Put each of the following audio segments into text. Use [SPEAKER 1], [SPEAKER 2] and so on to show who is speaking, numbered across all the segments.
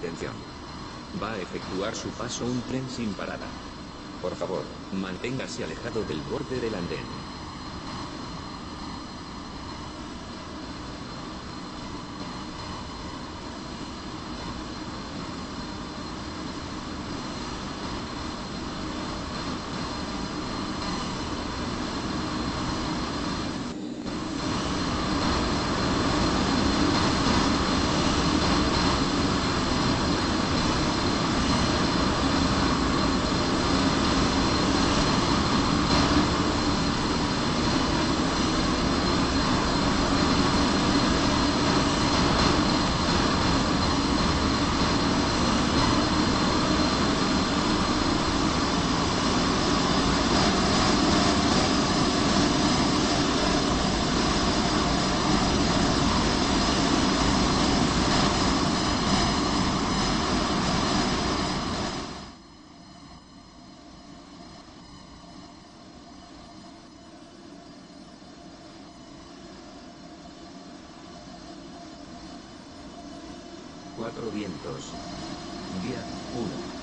[SPEAKER 1] Atención. Va a efectuar su paso un tren sin parada. Por favor, manténgase alejado del borde del andén. Cuatro Vientos. Vía 1.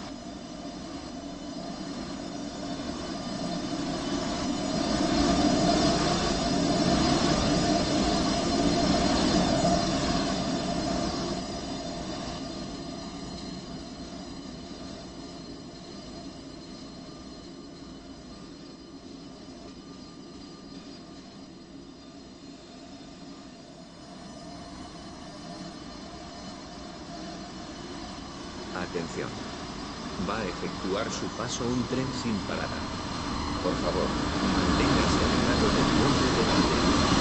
[SPEAKER 1] Atención. Va a efectuar su paso un tren sin parada. Por favor, manténgase alejado del borde del andén.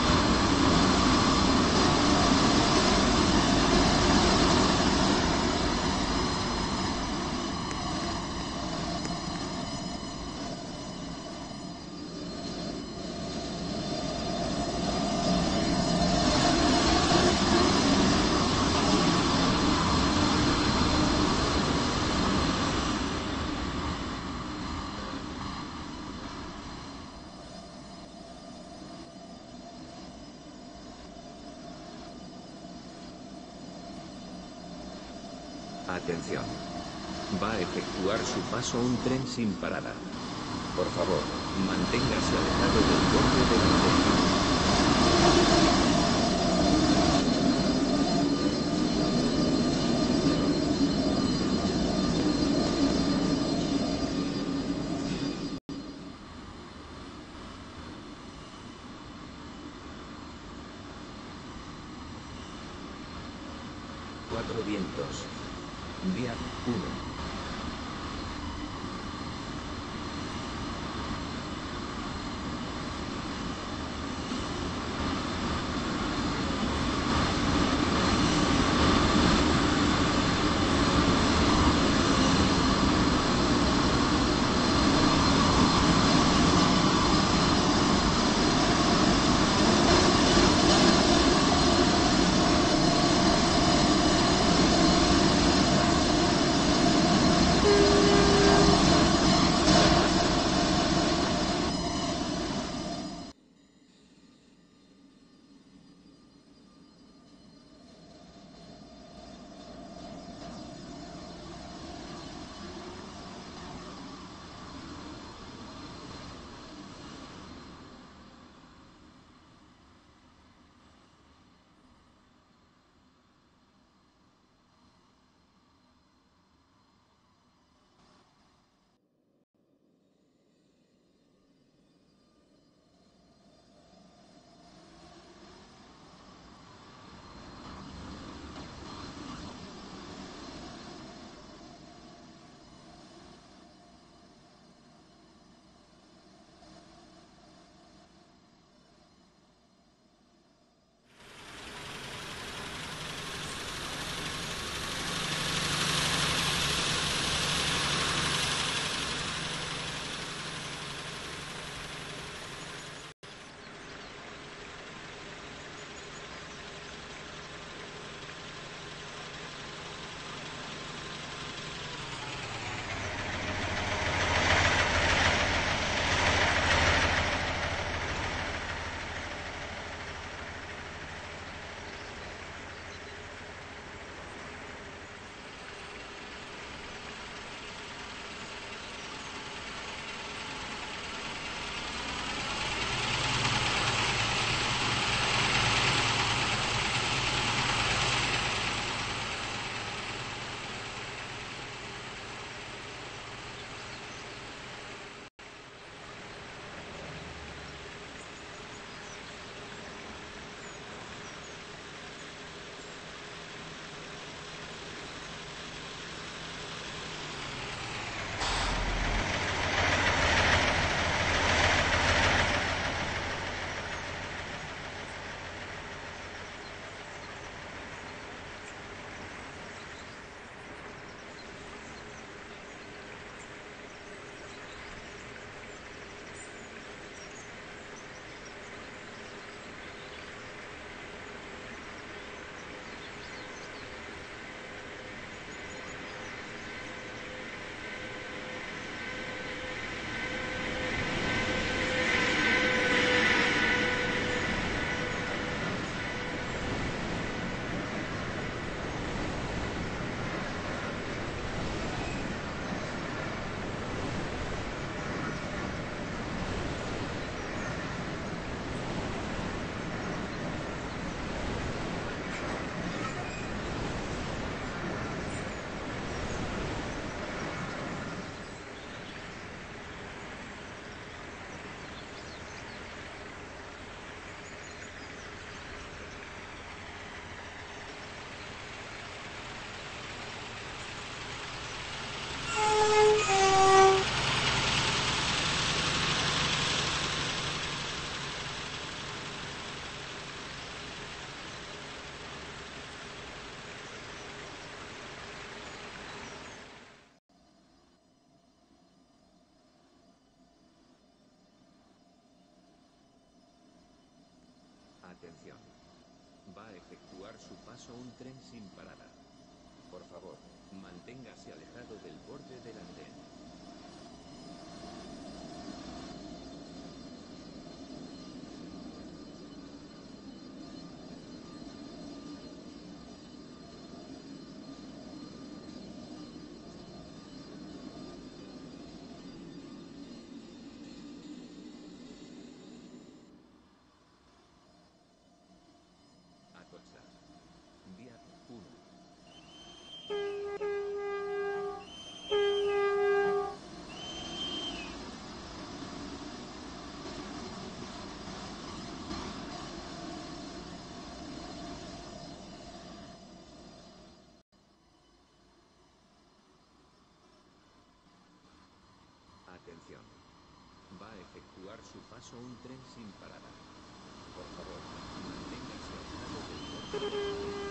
[SPEAKER 1] Atención. Va a efectuar su paso un tren sin parada. Por favor, manténgase alejado del borde del andén. Cuatro Vientos. Vía 1. Atención. Va a efectuar su paso un tren sin parada. Por favor, manténgase alejado del borde del andén. Atocha. Vía 1. Atención. Va a efectuar su paso un tren sin parada. Por favor, manténgase alejado del borde del andén.